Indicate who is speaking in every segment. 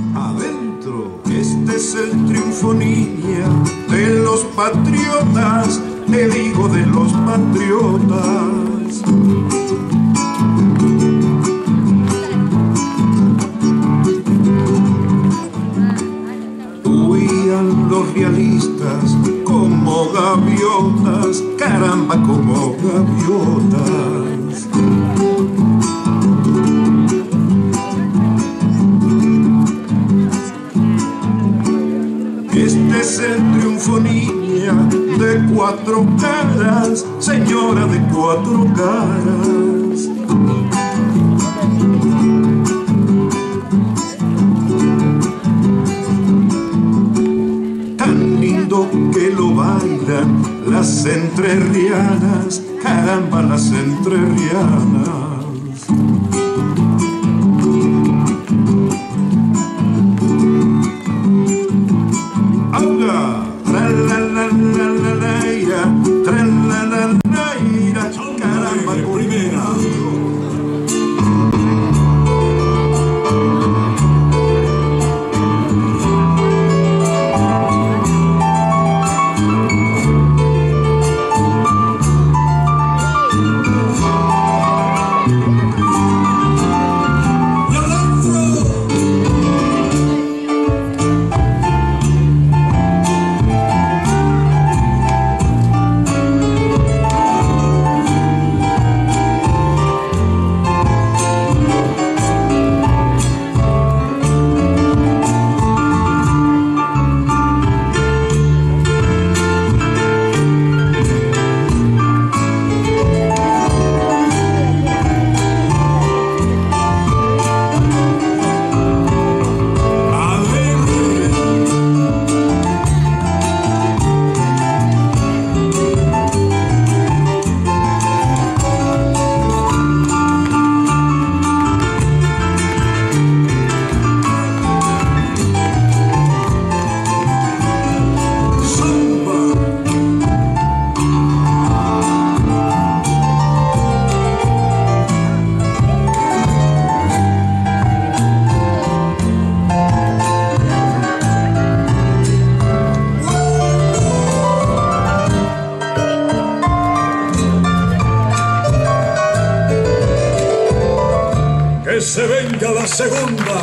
Speaker 1: Adentro, este es el triunfo, niña, de los patriotas, te digo de los patriotas. Huían los realistas como gaviotas, caramba, como gaviotas. Este es el triunfo, niña, de cuatro caras, señora de cuatro caras. Tan lindo que lo bailan las entrerrianas, caramba, las entrerrianas. Caramba, primera.
Speaker 2: Que se venga la segunda.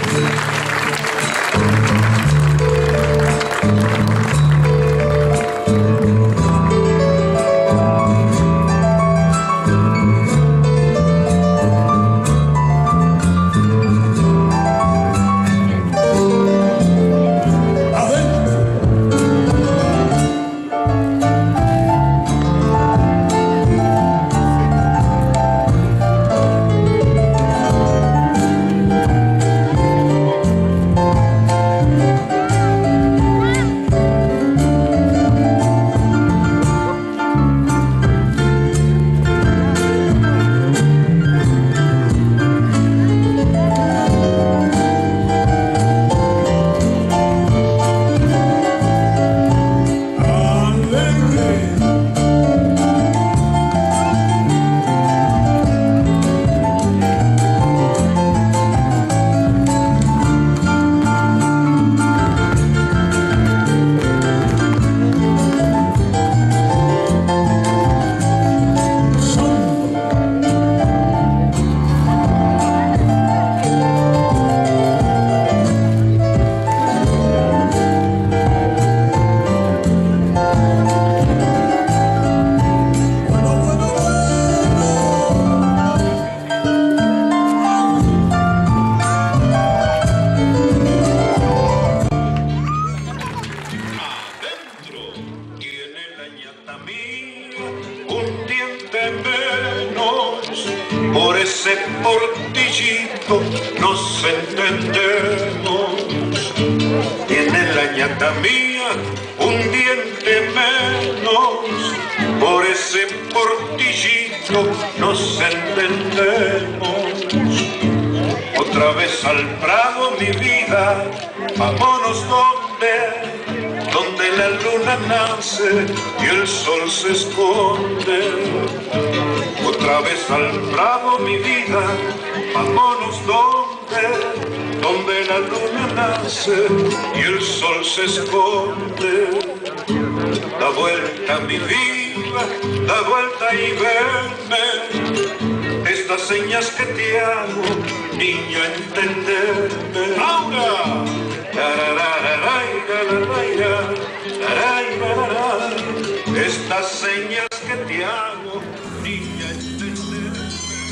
Speaker 1: Por ese portillito nos entendemos. Tiene la ñata mía un diente menos. Por ese portillito nos entendemos. Otra vez al prado, mi vida, vámonos donde la luna nace y el sol se esconde. Otra vez al prado, mi vida, vámonos donde la luna nace y el sol se esconde. Da vuelta mi vida, da vuelta y verme. Estas señas que te hago, niño, entenderme. ¡Ahora! Estas señas que te hago, niña, entenderme.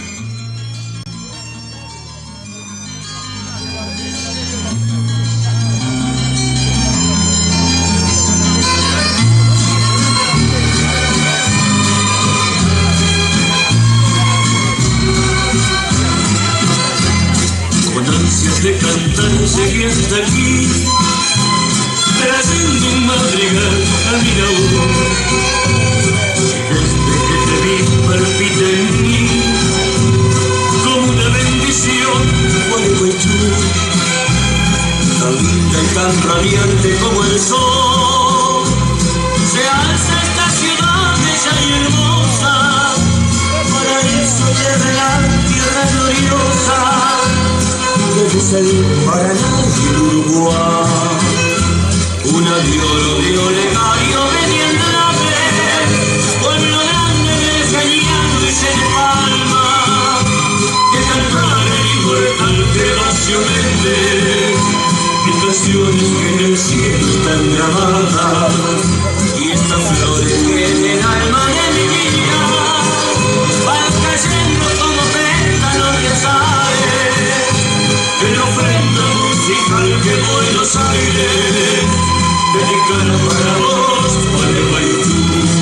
Speaker 3: Con ansias de cantar llegué hasta aquí, trayendo un madrigal a mi labor. Desde que te vi palpita en mí como una bendición, Gualeguaychú, tan linda y tan radiante como el sol. Se alza esta ciudad bella y hermosa, paraíso de la tierra gloriosa. Desde el Paraná y el Uruguay, una de oro de olegario venía en la pueblo grande de Cañano y se de Palma, que cantar el inmortal Gervasio Méndez, mis canciones que en el cielo están grabadas, y estas flores que en el alma de mi vida van cayendo como pétalos de azares, en la ofrenda musical que Buenos Aires dedicada para vos, Gualeguaychú.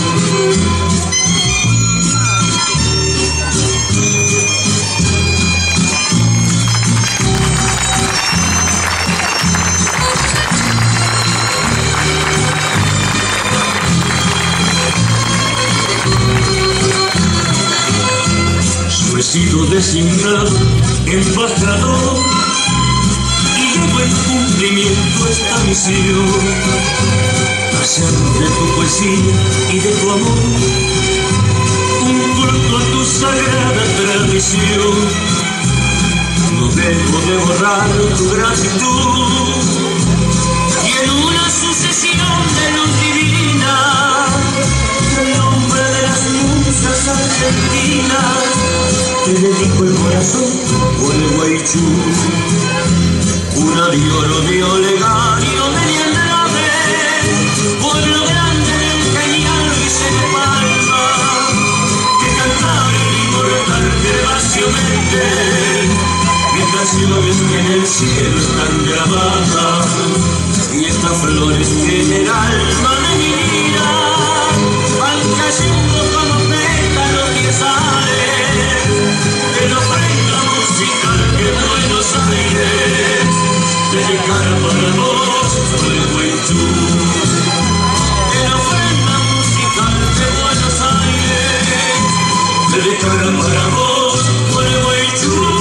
Speaker 3: Yo he sido designado embajador y llevo en cumplimiento esta misión, hacer de tu poesía y de tu amor un culto a tu sagrada tradición. No debo de borrar tu gratitud, y en una sucesión de luz divina, el nombre de las musas argentinas, te dedico el corazón, Gualeguaychú. Una de oro de olegario venía en la pueblo grande del Cañano y se de Palma, que cantaba el inmortal Gervasio Méndez, mis canciones que en el cielo están grabadas, y estas flores que en el alma de mi vida van cayendo como pétalos de azares, de la ofrenda musical que Buenos Aires dedicada para vos, Gualeguaychú. En la ofrenda musical de Buenos Aires dedicada para vos, Gualeguaychú.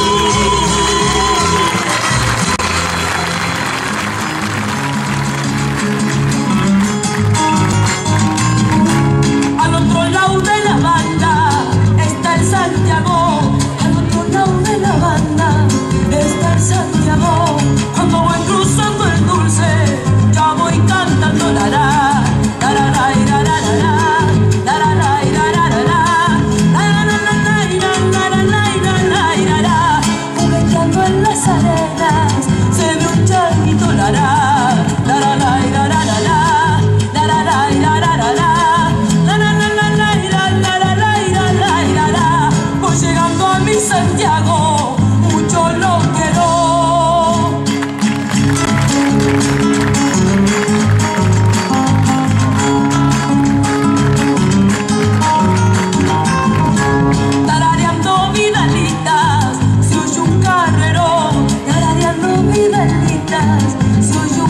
Speaker 4: Al otro lado de la banda está el Santiago, al otro lado de la banda está el Santiago. Cuando voy cruzando el dulce, ya voy cantando la la, la la la la la la, la la la la la la la, la la la la la la, jugueteando en las arenas, se ve un charquito la la, la la la la la la, la la la la la la la. Voy llegando a mi Santiago, mucho lo quiero. Tarareando vidalitas, se oye un carrero. Tarareando vidalitas, se oye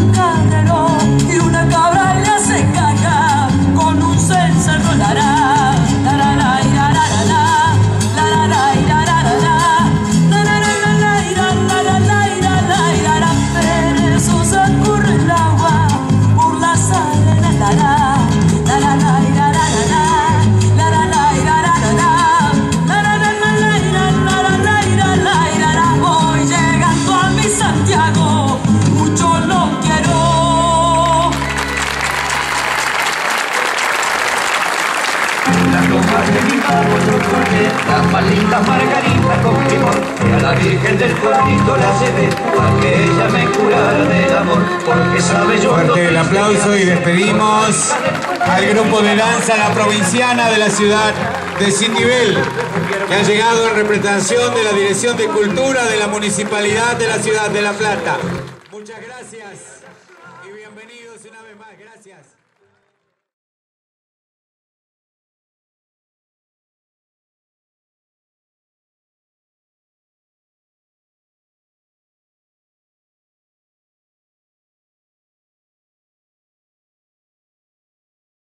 Speaker 5: Virgen del Pueblito la llevé para que ella me curara del amor, porque sabe yo.
Speaker 6: Fuerte el aplauso y despedimos al grupo de danza La Provinciana de la ciudad de Citibel, que ha llegado en representación de la Dirección de Cultura de la Municipalidad de la ciudad de La Plata. Muchas gracias y bienvenidos una vez más. Gracias.